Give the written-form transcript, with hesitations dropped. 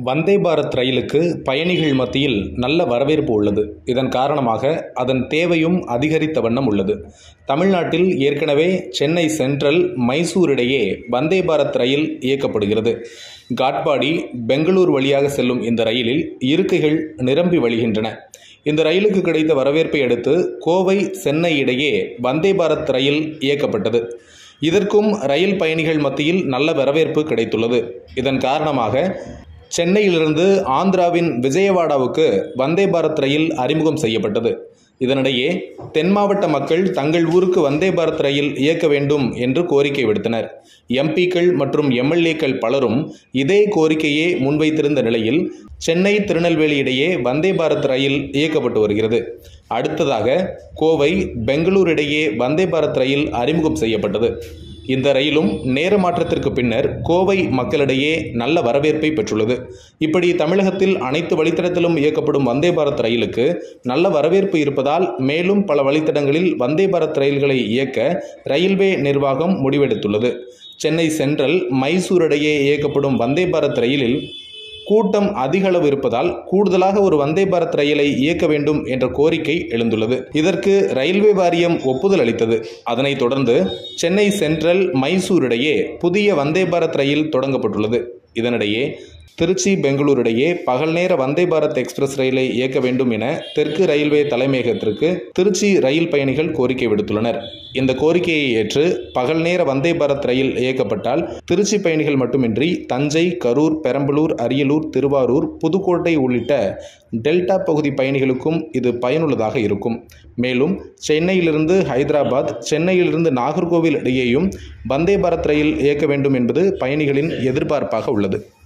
வந்தே பாரத் ரயிலுக்கு பயணிகள் மத்தியில் நல்ல வரவேற்பு உள்ளது. இதன் காரணமாக அதன் தேவையும் அதிகரித்த வண்ணம் உள்ளது. தமிழ்நாட்டில் ஏற்கனவே சென்னை சென்ட்ரல், மைசூர் இடையே வந்தே பாரத் ரயில் இயக்கப்படுகிறது. காட்பாடி, பெங்களூர் வழியாக செல்லும் இந்த ரயிலில் இருக்கைகள் நிரம்பி வழிகின்றன. இந்த ரயிலுக்கு கிடைத்த வரவேற்பை அடுத்து கோவை, சென்னை இடையே வந்தே பாரத் ரயில் இயக்கப்பட்டது. இதற்கும் ரயில் பயணிகள் மத்தியில் நல்ல வரவேற்பு கிடைத்துள்ளது. இதன் காரணமாக சென்னையிலிருந்து ஆந்திராவின் விஜயவாடாவுக்கு வந்தே பாரத் ரயில் அறிமுகம் செய்யப்பட்டது. இதனிடையே தென் மாவட்ட மக்கள் தங்கள் ஊருக்கு வந்தே பாரத் ரயில் இயக்க வேண்டும் என்று கோரிக்கை விடுத்தனர். எம்பிக்கள் மற்றும் எம்எல்ஏக்கள் பலரும் இதே கோரிக்கையை முன்வைத்திருந்த நிலையில் சென்னை, திருநெல்வேலி இடையே வந்தே பாரத் ரயில் இயக்கப்பட்டு வருகிறது. அடுத்ததாக கோவை, பெங்களூர் இடையே வந்தே பாரத் ரயில் அறிமுகம் செய்யப்பட்டது. இந்த ரயிலும் நேர மாற்றத்திற்கு பின்னர் கோவை மக்களிடையே நல்ல வரவேற்பை பெற்றுள்ளது. இப்படி தமிழகத்தில் அனைத்து வழித்தடத்திலும் இயக்கப்படும் வந்தே பாரத் ரயிலுக்கு நல்ல வரவேற்பு இருப்பதால் மேலும் பல வழித்தடங்களில் வந்தே பாரத் ரயில்களை இயக்க ரயில்வே நிர்வாகம் முடிவெடுத்துள்ளது. சென்னை சென்ட்ரல், மைசூர் இடையே இயக்கப்படும் வந்தே பாரத் ரயிலில் கூட்டம் அதிக அளவு இருப்பதால் கூடுதலாக ஒரு வந்தே பாரத் ரயிலை இயக்க வேண்டும் என்ற கோரிக்கை எழுந்துள்ளது. இதற்கு ரயில்வே வாரியம் ஒப்புதல் அளித்தது. அதனைத் தொடர்ந்து சென்னை சென்ட்ரல், மைசூர் இடையே புதிய வந்தே பாரத் ரயில் தொடங்கப்பட்டுள்ளது. இதனிடையே திருச்சி, பெங்களூர் இடையே பகல் நேர வந்தே பாரத் எக்ஸ்பிரஸ் ரயிலை இயக்க வேண்டும் என தெற்கு ரயில்வே தலைமையகத்திற்கு திருச்சி ரயில் பயணிகள் கோரிக்கை விடுத்துள்ளனர். இந்த கோரிக்கையை ஏற்று பகல் நேர வந்தே பாரத் ரயில் இயக்கப்பட்டால் திருச்சி பயணிகள் மட்டுமின்றி தஞ்சை, கரூர், பெரம்பலூர், அரியலூர், திருவாரூர், புதுக்கோட்டை உள்ளிட்ட டெல்டா பகுதி பயணிகளுக்கும் இது பயனுள்ளதாக இருக்கும். மேலும் சென்னையிலிருந்து ஹைதராபாத், சென்னையிலிருந்து நாகர்கோவில் இடையேயும் வந்தே பாரத் ரயில் இயக்க வேண்டும் என்பது பயணிகளின் எதிர்பார்ப்பாக உள்ளது.